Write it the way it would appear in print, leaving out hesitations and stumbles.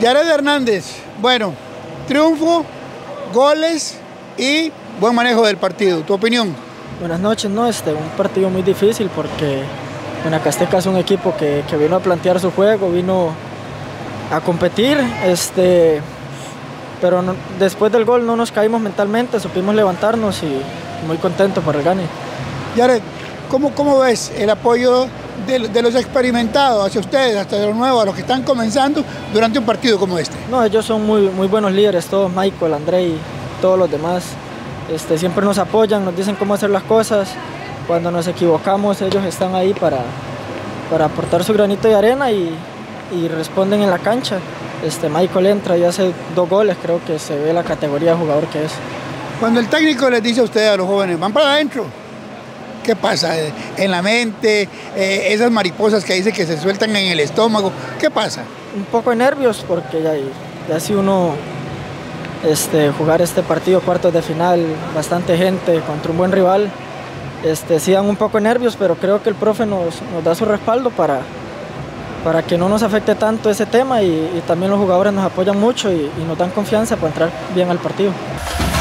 Yared Hernández, bueno, triunfo, goles y buen manejo del partido. ¿Tu opinión? Buenas noches, ¿no? Un partido muy difícil porque Guanacasteca es un equipo que vino a plantear su juego, vino a competir, pero no, después del gol no nos caímos mentalmente, supimos levantarnos y muy contentos por el gane. Yared, ¿cómo ves el apoyo de los experimentados hacia ustedes, hasta de los nuevos, a los que están comenzando durante un partido como este? No, ellos son muy buenos líderes, todos, Michael, André y todos los demás. Siempre nos apoyan, nos dicen cómo hacer las cosas. Cuando nos equivocamos, ellos están ahí para aportar su granito de arena y responden en la cancha. Michael entra y hace 2 goles, creo que se ve la categoría de jugador que es. Cuando el técnico les dice a ustedes, a los jóvenes, van para adentro, ¿qué pasa en la mente? Esas mariposas que dice que se sueltan en el estómago, ¿qué pasa? Un poco de nervios porque ya si uno jugar este partido, cuartos de final, bastante gente contra un buen rival, sí dan un poco de nervios, pero creo que el profe nos da su respaldo para que no nos afecte tanto ese tema y también los jugadores nos apoyan mucho y nos dan confianza para entrar bien al partido.